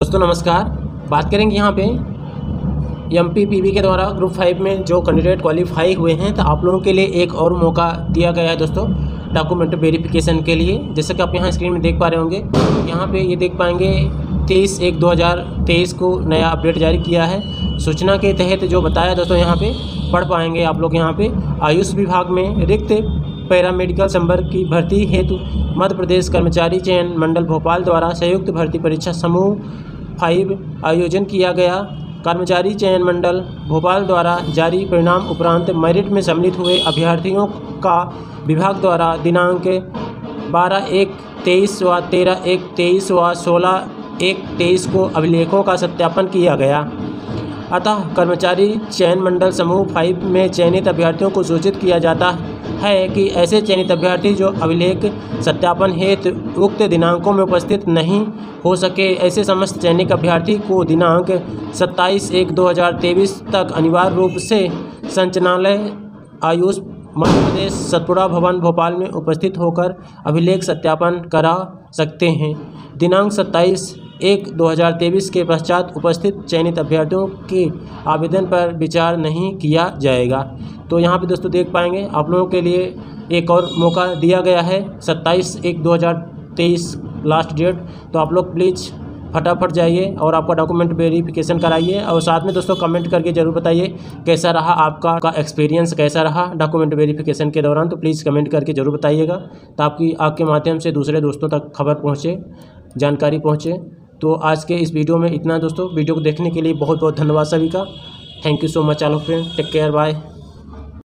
दोस्तों नमस्कार। बात करेंगे यहाँ पे एमपीपीबी के द्वारा ग्रुप 5 में जो कैंडिडेट क्वालिफाई हुए हैं, तो आप लोगों के लिए एक और मौका दिया गया है दोस्तों डॉक्यूमेंट वेरिफिकेशन के लिए। जैसे कि आप यहाँ स्क्रीन में देख पा रहे होंगे, यहाँ पे ये देख पाएंगे 23/1/2023 को नया अपडेट जारी किया है। सूचना के तहत जो बताया दोस्तों यहाँ पे पढ़ पाएंगे आप लोग। यहाँ पे आयुष विभाग में रिक्त पैरामेडिकल संवर्ग की भर्ती हेतु मध्य प्रदेश कर्मचारी चयन मंडल भोपाल द्वारा संयुक्त भर्ती परीक्षा समूह 5 आयोजन किया गया। कर्मचारी चयन मंडल भोपाल द्वारा जारी परिणाम उपरांत मेरिट में सम्मिलित हुए अभ्यर्थियों का विभाग द्वारा दिनांक 12/1/23 व 13/1/23 व 16/1/23 को अभिलेखों का सत्यापन किया गया। अतः कर्मचारी चयन मंडल समूह 5 में चयनित अभ्यर्थियों को सूचित किया जाता है कि ऐसे चयनित अभ्यर्थी जो अभिलेख सत्यापन हेतु उक्त दिनांकों में उपस्थित नहीं हो सके, ऐसे समस्त चयनित अभ्यर्थी को दिनांक 27/1/2023 तक अनिवार्य रूप से संचालनालय आयुष मध्य प्रदेश सतपुड़ा भवन भोपाल में उपस्थित होकर अभिलेख सत्यापन करा सकते हैं। दिनांक 27/1/2023 के पश्चात उपस्थित चयनित अभ्यर्थियों के आवेदन पर विचार नहीं किया जाएगा। तो यहाँ पे दोस्तों देख पाएंगे आप लोगों के लिए एक और मौका दिया गया है, 27/1/2023 लास्ट डेट। तो आप लोग प्लीज़ फटाफट जाइए और आपका डॉक्यूमेंट वेरिफिकेशन कराइए। और साथ में दोस्तों कमेंट करके ज़रूर बताइए कैसा रहा आपका एक्सपीरियंस, कैसा रहा डॉक्यूमेंट वेरिफिकेशन के दौरान। तो प्लीज़ कमेंट करके ज़रूर बताइएगा, ताकि आपके माध्यम से दूसरे दोस्तों तक खबर पहुँचे, जानकारी पहुँचे। तो आज के इस वीडियो में इतना दोस्तों। वीडियो को देखने के लिए बहुत बहुत धन्यवाद सभी का। Thank you so much all friend. Take care, bye.